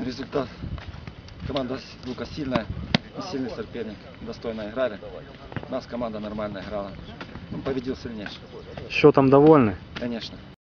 результат. Команда Лука сильная, сильный соперник, достойно играли. У нас команда нормально играла. Он победил сильнейший. Счетом довольны? Конечно.